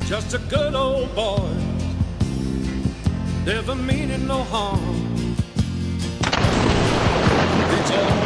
just a good old boy, never meaning no harm. It's all